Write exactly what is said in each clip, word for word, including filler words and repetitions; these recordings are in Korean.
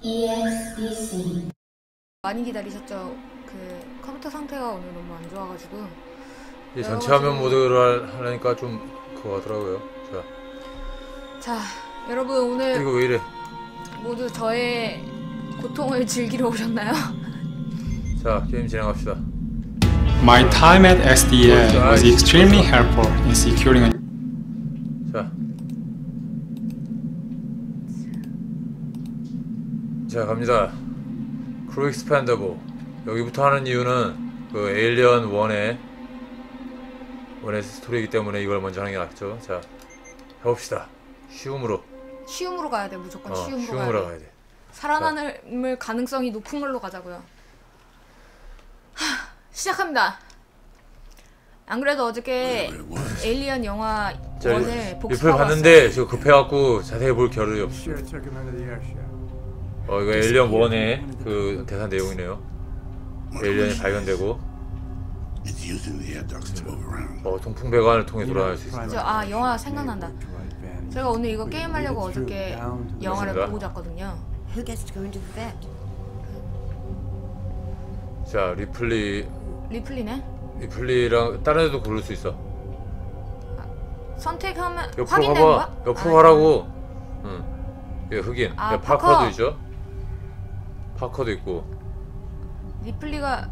이엑스디씨 많이 기다리셨죠? 그 컴퓨터 상태가 오늘 너무 안 좋아가지고 이 전체 화면 모드를 하려니까 좀 그거 하더라고요. 자, 자 여러분 오늘 이거 왜 이래? 모두 저의 고통을 즐기러 오셨나요? 자, 게임 진행합시다. My time at S D A was extremely helpful in securing a 자, 자 갑니다. 크루 익스펜더블. 여기부터 하는 이유는 그 에일리언 원의 원의 스토리이기 때문에 이걸 먼저 하는 게 낫죠. 자, 해봅시다. 쉬움으로. 쉬움으로 가야 돼. 무조건 어, 쉬움으로, 쉬움으로 가야 가야 돼. 돼. 살아남을 가능성이 높은 걸로 가자고요. 하, 시작합니다. 안 그래도 어저께 에일리언 영화 원을 복습하고 리플 봤는데 지금 급해갖고 자세히 볼 겨를이 없어. 어 이거 에일리언 원의 그 대사 내용이네요. 에일리언이 발견되고 어 동풍배관을 통해 돌아갈 수 있습니다. 아 영화 생각난다. 제가 오늘 이거 게임하려고 어저께 영화를 그렇습니다. 보고 잤거든요. 자 리플리 리플리네? 리플리랑 다른 애도 고를 수 있어. 선택하면 옆으로 확인되는 가봐. 거야? 옆으로 아, 가라고. 응. 얘 흑인. 아, 얘 파커. 파커도 있죠. 파커도 있고. 리플리가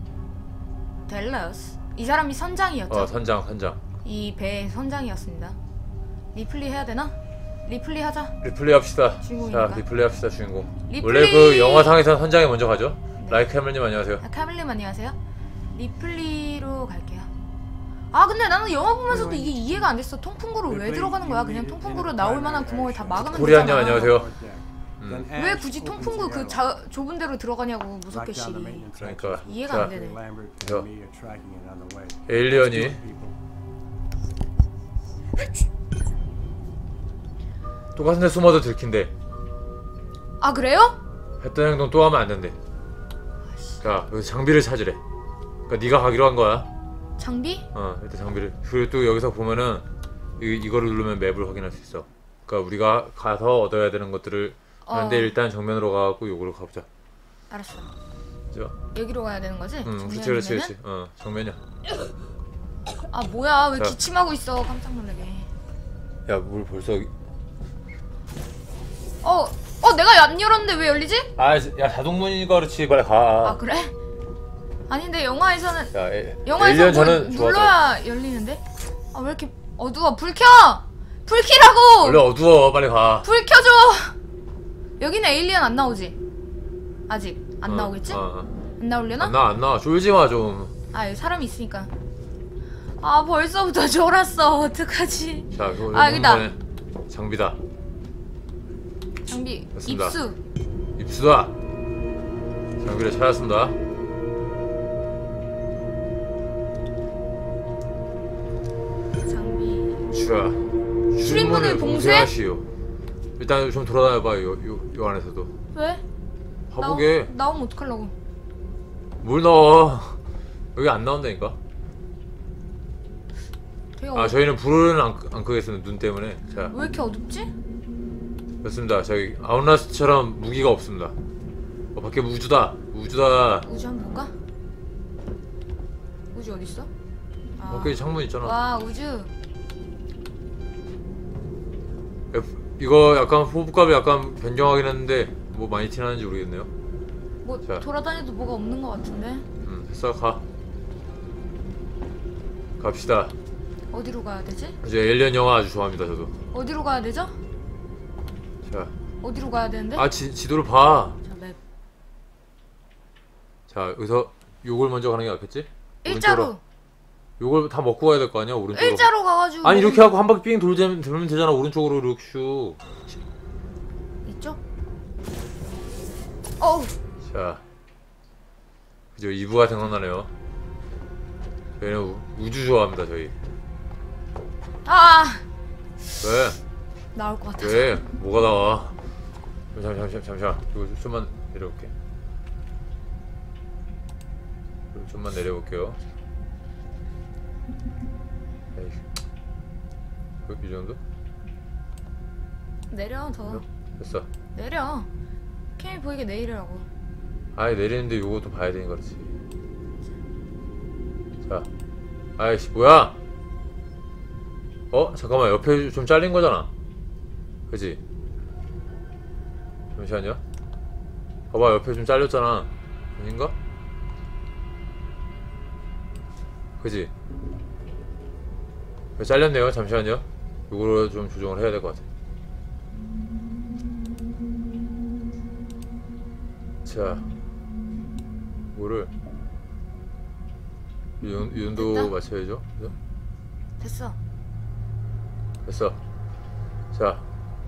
델러스. 이 사람이 선장이었죠? 어 선장 선장. 이 배의 선장이었습니다. 리플리 해야 되나? 리플리 하자. 리플리 합시다. 주인공이니까. 자 리플리 합시다 주인공. 리플리! 원래 그 영화상에서는 선장이 먼저 가죠. 네. 라이크 해멀님 안녕하세요. 아, 카밀님 안녕하세요. 리플리로 갈게요. 아 근데 나는 영화 보면서도 이게 이해가 안 됐어. 통풍구를 왜 들어가는 거야? 그냥 통풍구로 나올 만한 구멍을 다 막으면 코리안님 되잖아. 안녕하세요. 음. 왜 굳이 통풍구 그 자, 좁은 데로 들어가냐고 무섭게 씨. 그러니까 이해가 자, 안 되네. 자, 에일리언이 똑같은 데 숨어도 들킨대. 아 그래요? 했던 행동 또 하면 안 된대. 자 여기서 장비를 찾으래. 그러니까 네가 가기로 한 거야. 장비? 어 일단 장비를. 그리고 또 여기서 보면은 이, 이거를 누르면 맵을 확인할 수 있어. 그러니까 우리가 가서 얻어야 되는 것들을 하는데 어. 일단 정면으로 가갖고 요거를 가보자. 알았어. 그죠? 여기로 가야 되는 거지? 응 그렇지 그렇지 정면이면은? 그렇지. 어 정면이야. 아 뭐야 왜 자. 기침하고 있어 깜짝 놀라게. 야 물 벌써. 어, 어 내가 안 열었는데 왜 열리지? 아야 자동문이니까 그렇지 빨리 가. 아 그래? 아닌데 영화에서는 야, 에, 영화에서 에일리언 뭘 저는 좋아하더라. 눌러야 열리는데? 아 왜 이렇게 어두워? 불 켜! 불 켜라고! 원래 어두워 빨리 가. 불 켜줘! 여기는 에일리언 안 나오지? 아직 안 어, 나오겠지? 어, 어. 안 나오려나? 안 나와 안 나와. 쫄지 마 좀. 아 여기 사람이 있으니까. 아 벌써부터 졸았어 어떡하지? 자 이거 아, 여기다. 이번에 장비다. 장비 됐습니다. 입수. 입수다. 장비를 찾았습니다. 장비. 자 출입문을 봉쇄? 봉쇄하시오. 일단 좀 돌아다녀봐. 요, 요, 요 안에서도 왜? 가보게. 나오, 나오면 어떡하려고? 뭘 나와. 여기 안 나온다니까. 되게 아 어... 저희는 불은 안, 끄- 안 끄겠습니다. 눈 때문에. 자 왜 이렇게 어둡지? 됐습니다. 저기 아웃라스트처럼 무기가 없습니다. 어, 밖에 우주다. 우주다. 우주 한번 볼까? 우주 어딨어? 아. 밖에 창문 있잖아. 와 우주. 야, 이거 약간 호흡값이 약간 변경하긴 했는데 뭐 많이 티나는지 모르겠네요. 뭐 자. 돌아다녀도 뭐가 없는 것 같은데? 음 됐어 가. 갑시다. 어디로 가야 되지? 이제 에일리언 영화 아주 좋아합니다 저도. 어디로 가야 되죠? 자, 어디로 가야 되는데? 아 지, 지도를 봐. 자 맵. 자 여기서 요걸 먼저 가는 게 낫겠지? 일자로. 오른쪽으로. 요걸 다 먹고 가야 될 거 아니야 오른쪽으로. 일자로 가가지고. 아니 이렇게 하고 한 바퀴 삥 돌면, 돌면 되잖아 오른쪽으로 이렇게 슉. 이쪽? 어우. 자 그죠 이 부가 생각나네요. 저희는 우, 우주 좋아합니다 저희. 아 왜? 나올 것 같아. 왜? 뭐가 나와? 잠시만 잠시만 잠시만 이거 좀만 내려볼게. 이거 좀만 내려볼게요. 에이. 그, 이 정도? 내려 더. 됐어. 내려. 캠이 보이게 내리라고. 아이 내리는데 요것도 봐야 되는 거지. 자, 아이씨 뭐야? 어? 잠깐만 옆에 좀 잘린 거잖아. 그지? 잠시만요. 봐봐 옆에 좀 잘렸잖아. 아닌가? 그지? 잘렸네요. 잠시만요. 요거를 좀 조정을 해야 될 것 같아. 자, 이거를 이 정도 됐다? 맞춰야죠. 그죠? 됐어. 됐어. 자,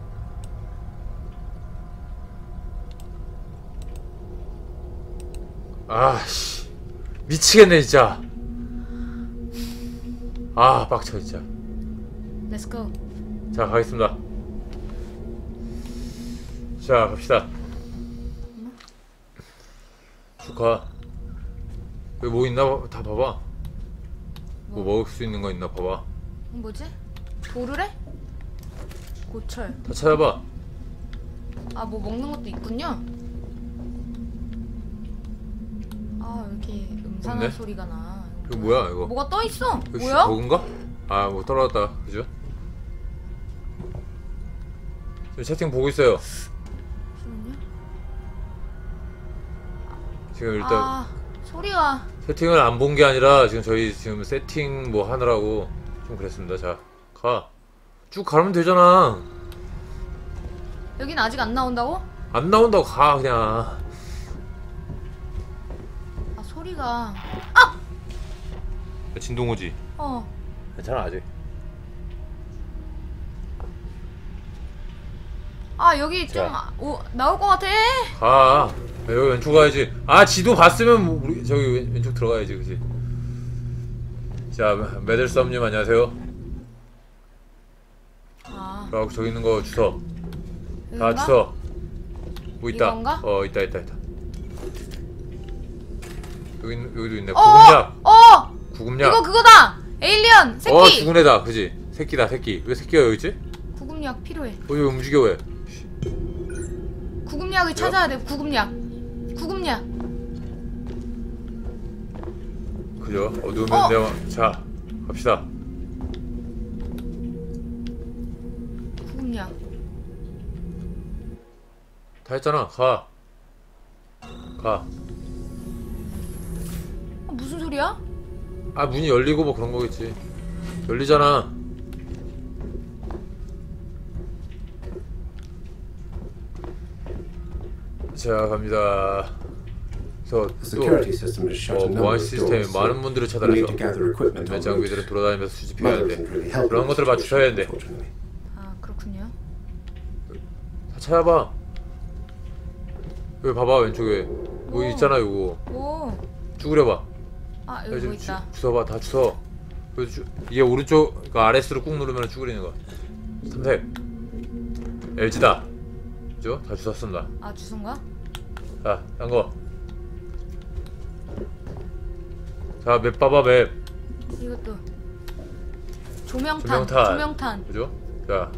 아씨 미치겠네 진짜. 아 빡쳐 진짜. Let's go. 자 가겠습니다. 자 갑시다. 축하. 여기 뭐 있나 봐- 다 봐봐. 뭐, 뭐? 먹을 수 있는 거 있나 봐봐. 뭐지? 도르래? 고철. 다 찾아봐. 아, 뭐 먹는 것도 있군요. 아, 왜 이렇게 음산한 없네? 소리가 나. 이거 뭐야 이거? 뭐가 떠 있어? 이거 뭐야? 버그인가? 아 뭐 떨어졌다. 그죠? 지금 채팅 보고 있어요. 잠시만요. 지금 일단 아, 소리가. 세팅을 안 본 게 아니라 지금 저희 지금 세팅 뭐 하느라고 좀 그랬습니다. 자, 가. 쭉 가면 되잖아. 여긴 아직 안 나온다고? 안 나온다고 가 그냥. 아, 소리가. 진동 오지? 어. 괜찮아 아직. 아, 여기 좀 자. 오, 나올 것 같아. 가. 여기 왼쪽 가야지. 아 지도 봤으면 뭐 우리 저기 왼, 왼쪽 들어가야지 그지? 자 메들썸님 안녕하세요. 아, 그리고 저기 있는 거 주워. 다 여긴가? 주워. 뭐 있다. 이건가? 어 있다 있다 있다. 여기 있- 여기도 있네. 어, 구급약. 어, 구급약. 이거 그거다. 에일리언 새끼. 어 죽은 애다 그지? 새끼다 새끼. 왜 새끼가 여기 있지? 구급약 필요해. 어 왜 움직여 왜? 구급약을 찾아야 돼. 구급약. 구급약. 그죠? 어두우면 어! 내가 자 갑시다. 구급약. 다 했잖아. 가. 가. 어, 무슨 소리야? 아 문이 열리고 뭐 그런 거겠지. 열리잖아. 자 갑니다. 그래서 The 또 security system has shut 어, a number 보안 of 시스템에 doors, so 많은 분들을 we 차단해서 need to gather equipment 몇 en 장비들은 route. 돌아다니면서 수집해야 Mother 돼. isn't really helping 그런 the 것들을 맞추셔야 situation, 돼. unfortunately. 아, 그렇군요. 다 찾아봐. 여기 봐봐 왼쪽에 뭐 오. 있잖아 요거. 오. 쭈그려봐. 아, 여기 여기 좀 뭐 있다. 주- 주워봐 다 주워. 여기 주- 이게 오른쪽 그러니까 아래수로 꾹 누르면 쭈그리는 거야. 삼색 엘지다. 그죠? 다 주웠습니다. 아, 주소인가? 자, 딴 거. 자, 맵 봐봐 맵. 이것도. 조명탄. 조명탄. 조명탄. 그죠? 자,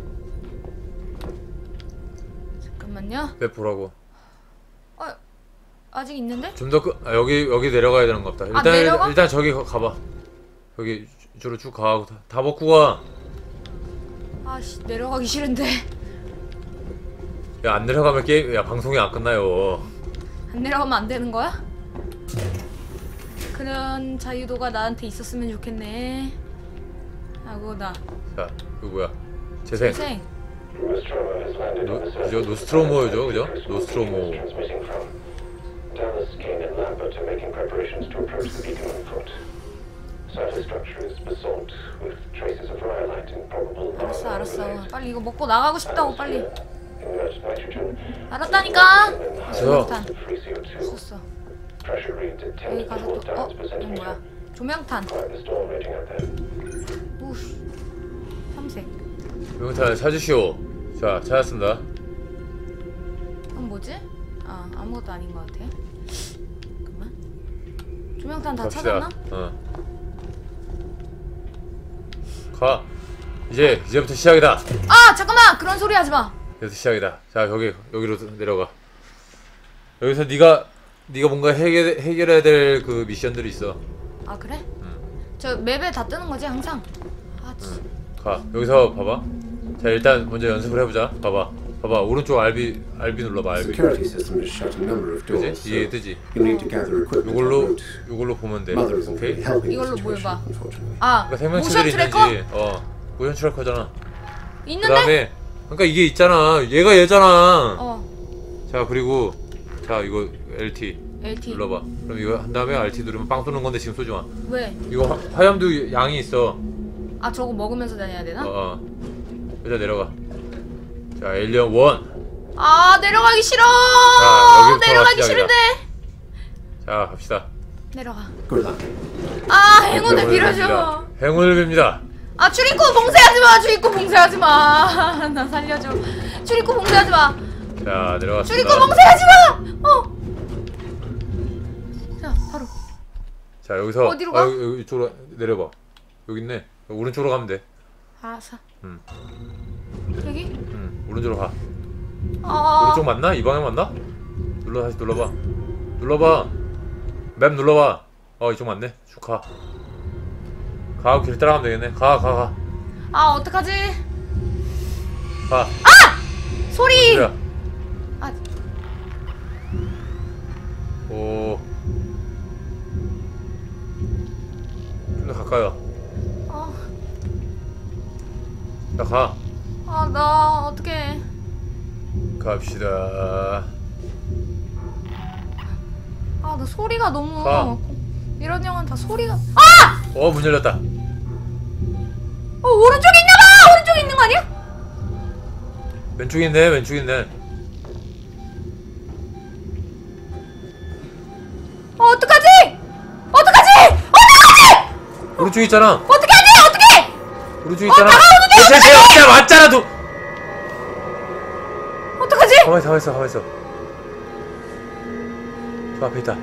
잠깐만요. 맵 보라고. 어, 아직 있는데? 좀 더 아, 여기 여기 내려가야 되는 것 같다. 일단 아, 내려가? 일단 저기 가- 가봐. 여기 이쪽으로 쭉 가고 다, 다 먹고 가. 아씨, 내려가기 싫은데. 야, 안 내려가면 게임 야 방송이 안 끝나요. 안 내려가면 안 되는 거야? 그런 자유도가 나한테 있었으면 좋겠네. 아고다. 자, 이거 뭐야? 재생. 생. 노, 그죠? 노스트로모죠, 그죠? 노스트로모. Transmitting from Dallas, King, and Lambert are making preparations to approach the beacon on foot. Surface structure is basalt with traces of rhyolite and probable 알았어, lava 알았어. related. 빨리 이거 먹고 나가고 싶다고 빨리. Inert nitrogen. 알았다니까. 저 조명탄. Free C O two. 있었어. Pressure reads at ten 여기 to 가서 four 또 어? times per 이건 centimeter. 뭐야? 조명탄. Quite the storm raging out there. 우씨. 삼색. 명탄 찾으시오. 자, 찾았습니다. 그건 뭐지? 아, 아무것도 아닌 것 같아. 잠깐만. 조명탄 다 갑시다. 찾았나? 어. 가. 이제 이제부터 시작이다. 아, 잠깐만. 그런 소리 하지 마. 이제부터 시작이다. 자, 여기 여기로 내려가. 여기서 네가 네가 뭔가 해결 해결해야 될 그 미션들이 있어. 아 그래? 응. 저 맵에 다 뜨는 거지 항상. 아 치. 가. 여기서 봐봐. 자 일단 먼저 연습을 해보자. 봐봐. 봐봐. 오른쪽 알비 알비 눌러봐. 알비. Security system has shut a number of doors. 그지? 이게 뜨지. You need to gather equipment. 요걸로 요걸로 보면 돼. Mother isn't 오케이. really helping 이걸로 the 뭘 situation, 봐? unfortunately. 아 그러니까 모션 생명체들이 트래커? 있는지. 어. 모션 트래커잖아. 있는데? 그다음에 그러니까 이게 있잖아. 얘가 얘잖아. 어 자 그리고 자 이거 엘티 엘티. 눌러봐. 그럼 이거 한 다음에 알티 누르면 빵 쏘는 건데 지금 쏘지 마. 왜? 이거 화, 화염도 양이 있어. 아 저거 먹으면서 다녀야 되나? 어, 어. 여기다 내려가. 자, 에일리언 원. 아 내려가기 싫어. 자, 여기부터 내려가기 시작이다. 싫은데. 자, 갑시다. 내려가. Good luck. 아 행운을 행운을 빌어줘. 빕니다. 행운을 빕니다. 아 출입구 봉쇄하지 마. 출입구 봉쇄하지 마. 나 살려줘. 출입구 봉쇄하지 마. 자, 내려갔습니다. 출입구 봉쇄하지 마. 어. 자 바로. 자, 여기서 어디로 가? 아, 여기, 여기 이쪽으로 내려봐. 여기 있네. 오른쪽으로 가면 돼. 알았어. 응. 여기? 응, 오른쪽으로 가. 아. 오른쪽 맞나? 이 방향 맞나? 눌러 다시 눌러봐. 눌러봐. 맵 눌러봐. 어, 이쪽 맞네. 쭉 가. 가, 길 따라가면 되겠네. 가, 가, 가. 아 어떡하지? 가. 소리. 그래. 아 오. 좀 더 가까이 와. 어. 자, 가. 아 나 어떡해. 갑시다. 아 나 소리가 너무. 가. 이런 영화는 다 소리가. 아! 어, 문 열렸다. 어 오른쪽에 있나봐. 오른쪽에 있는 거 아니야? 왼쪽에 있네, 왼쪽에 있네. 어 어떡하지? 어떡하지? 어떡하지? 오른쪽에 있잖아. 어떻게 하지? 어떻게? 오른쪽에 있잖아. 다가오는데 쟤, 쟤, 쟤, 쟤 왔잖아, 도. 어떡하지? 가만히 있어, 가만히 있어, 가만히 있어. 저 앞에 있다.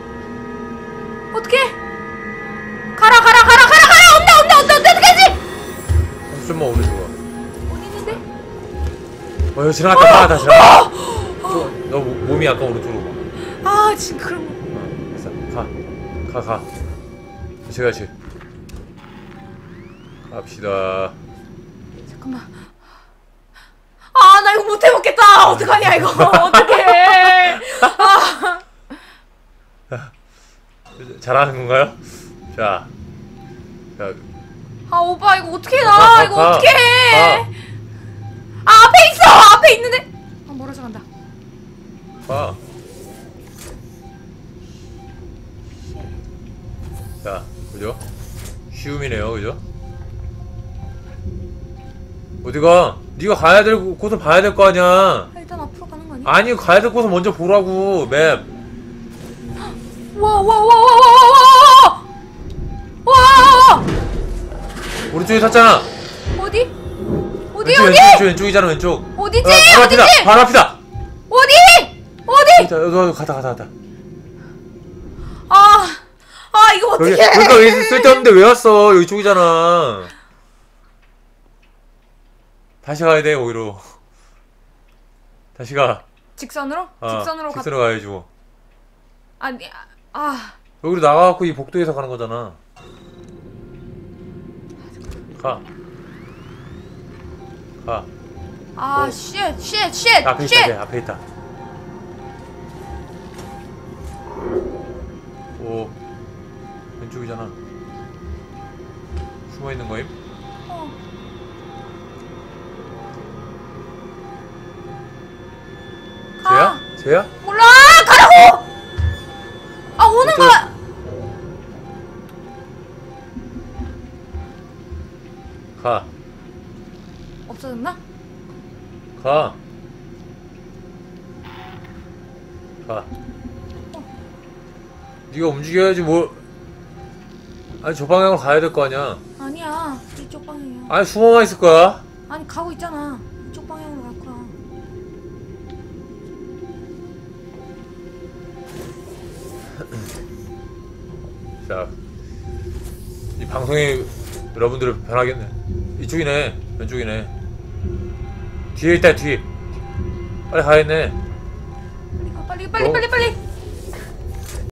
어떻게? 가라 가라 가라 가라 가라. 온다 온다 온다 온다. 어떡하지? 좀만 오른쪽으로 와. 어디 있는데? 어, 여기 지나갔다. 가, 다 지나가. 저, 너 모- 몸이 약간 오른쪽으로 가. 아 지금 그럼. 어, 됐어. 가. 가, 가. 같이 같이. 갑시다. 잠깐만. 아 나 이거 못 해먹겠다. 어떡하냐 이거. 어떡해. 아. 잘하는 건가요? 자. 자. 아 오빠 이거 어떻게 가, 나 가, 이거 가. 어떻게 해? 가. 아 앞에 있어. 앞에 있는데. 아 멀어져 간다. 가. 자, 그죠? 쉬움이네요, 그죠? 어디가? 네가 가야 될 곳을 봐야 될 거 아니야. 아, 일단 앞으로 가는 거 아니야? 아니, 가야 될 곳을 먼저 보라고, 맵. 와와와와와와와와 와! 오른쪽에 탔잖아. 어디? 어디 왼쪽, 어디? 왼쪽, 왼쪽이잖아, 왼쪽. 어디지? 어, 바로 앞이다, 어디지? 바로 앞이다. 어디? 어디? 자, 너 가다, 가다, 가다. 아, 아 이거 여기, 어떻게? 그러니까 왜 쓸데없는데 왜 왔어? 여기 쪽이잖아. 다시 가야 돼, 거기로. 다시 가. 직선으로? 어, 직선으로 가. 직선으로 가야지 뭐. 아니, 아, 여기로 나가갖고 이 복도에서 가는 거잖아. 가. 가. 아, 어. 쉣, 쉣, 쉣, 앞에 있다, 쉣. 쟤 앞에 있다. 오. 왼쪽이잖아. 숨어 있는 거임? 어. 가. 쟤야? 쟤야? 몰라, 가라고. 아 오는 어째- 거야. 가. 없어졌나? 가. 가. 네가 움직여야지 뭘. 아니 저 방향으로 가야 될 거 아니야. 아니야, 이쪽 방향이야. 아니 숨어만 있을 거야. 아니 가고 있잖아. 이쪽 방향으로 갈 거야. 자, 이 방송이 여러분들을 변하겠네. 이쪽이네, 왼쪽이네. 뒤에 있다, 뒤. 빨리 가야겠네. 빨리 가, 빨리 빨리 빨리 어? 빨리 빨리.